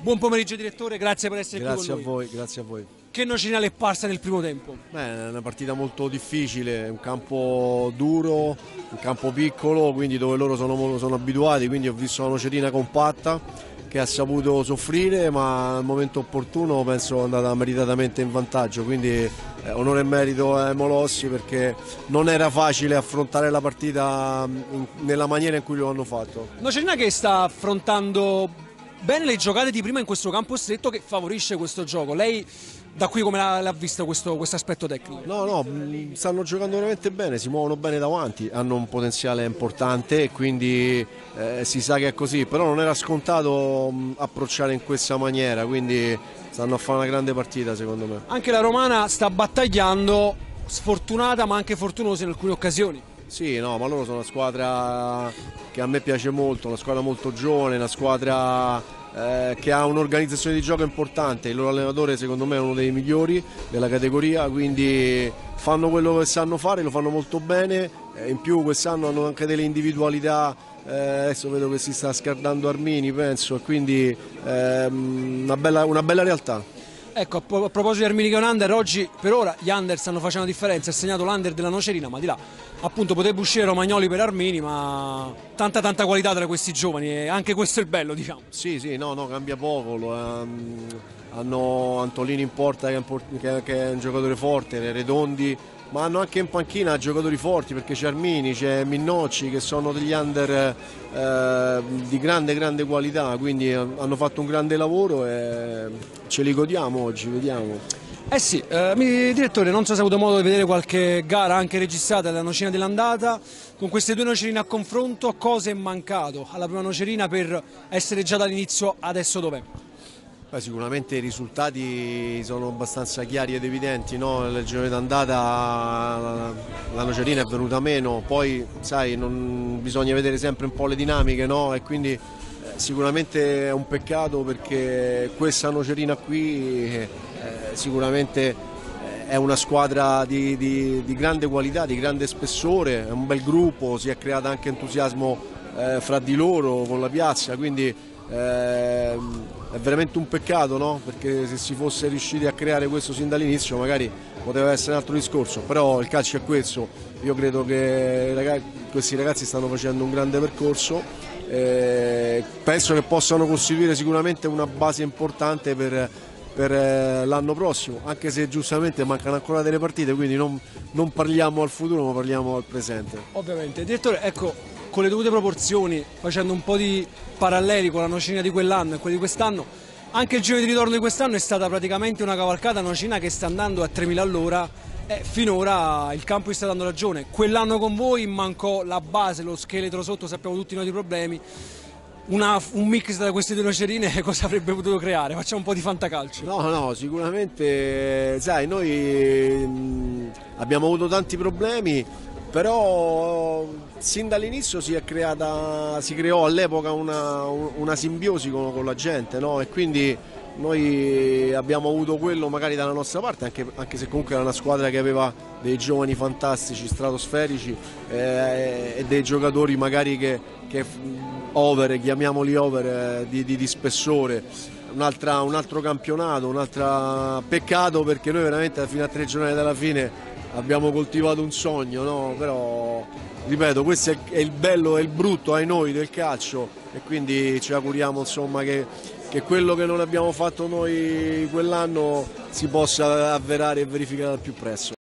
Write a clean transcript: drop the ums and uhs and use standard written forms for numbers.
Buon pomeriggio direttore, grazie per essere qui con noi. Grazie a voi, grazie a voi. Che nocina le è parsa nel primo tempo? Beh, è una partita molto difficile, un campo duro, un campo piccolo, quindi dove loro sono abituati, quindi ho visto una nocerina compatta che ha saputo soffrire, ma al momento opportuno penso è andata meritatamente in vantaggio, quindi onore e merito ai Molossi perché non era facile affrontare la partita nella maniera in cui lo hanno fatto. Nocerina che sta affrontando bene le giocate di prima in questo campo stretto che favorisce questo gioco. Lei da qui come l'ha visto questo aspetto tecnico? No, stanno giocando veramente bene, si muovono bene davanti, hanno un potenziale importante e quindi si sa che è così, però non era scontato approcciare in questa maniera, quindi stanno a fare una grande partita secondo me. Anche la Romana sta battagliando, sfortunata ma anche fortunosa in alcune occasioni. Sì, no, ma loro sono una squadra che a me piace molto, una squadra molto giovane, una squadra che ha un'organizzazione di gioco importante, il loro allenatore secondo me è uno dei migliori della categoria, quindi fanno quello che sanno fare, lo fanno molto bene, in più quest'anno hanno anche delle individualità, adesso vedo che si sta scardando Armini penso, e quindi una bella realtà. Ecco, a proposito di Armini che è un under, oggi per ora gli under stanno facendo la differenza, è segnato l'under della Nocerina, ma di là appunto potrebbe uscire Romagnoli per Armini, ma tanta qualità tra questi giovani e anche questo è il bello, diciamo. Sì, no, cambia poco, hanno Antolini in porta che è un giocatore forte, Redondi, ma hanno anche in panchina giocatori forti perché c'è Armini, c'è Minnocci che sono degli under di grande qualità, quindi hanno fatto un grande lavoro e ce li godiamo oggi, vediamo. Eh sì, direttore, non so se ha avuto modo di vedere qualche gara anche registrata della Nocerina dell'andata, con queste due Nocerine a confronto, cosa è mancato alla prima Nocerina per essere già dall'inizio adesso dov'è? Sicuramente i risultati sono abbastanza chiari ed evidenti, no? Nel girone d'andata la Nocerina è venuta meno, poi sai, bisogna vedere sempre un po' le dinamiche, no? E quindi sicuramente è un peccato perché questa Nocerina qui sicuramente è una squadra di grande qualità, di grande spessore, è un bel gruppo, si è creato anche entusiasmo fra di loro con la piazza, quindi è veramente un peccato, no? Perché se si fosse riusciti a creare questo sin dall'inizio magari poteva essere un altro discorso, però il calcio è questo, io credo che questi ragazzi stanno facendo un grande percorso, penso che possano costituire sicuramente una base importante per l'anno prossimo, anche se giustamente mancano ancora delle partite, quindi non parliamo al futuro ma parliamo al presente. Ovviamente, direttore, ecco, con le dovute proporzioni, facendo un po' di paralleli con la Nocerina di quell'anno e quella di quest'anno, anche il giro di ritorno di quest'anno è stata praticamente una cavalcata Nocerina che sta andando a 3000 all'ora e finora il campo gli sta dando ragione. Quell'anno con voi mancò la base, lo scheletro sotto, sappiamo tutti i nostri problemi. Un mix da queste due Nocerine cosa avrebbe potuto creare? Facciamo un po' di fantacalcio. No, sicuramente, sai, noi abbiamo avuto tanti problemi, però sin dall'inizio si creò all'epoca una simbiosi con la gente, no? E quindi noi abbiamo avuto quello magari dalla nostra parte, anche se comunque era una squadra che aveva dei giovani fantastici, stratosferici e dei giocatori magari chiamiamoli over, di spessore. Un altro campionato, peccato perché noi veramente fino a 3 giornate dalla fine abbiamo coltivato un sogno, no? Però ripeto, questo è il bello e il brutto ai noi del calcio e quindi ci auguriamo insomma che quello che non abbiamo fatto noi quell'anno si possa avverare e verificare al più presto.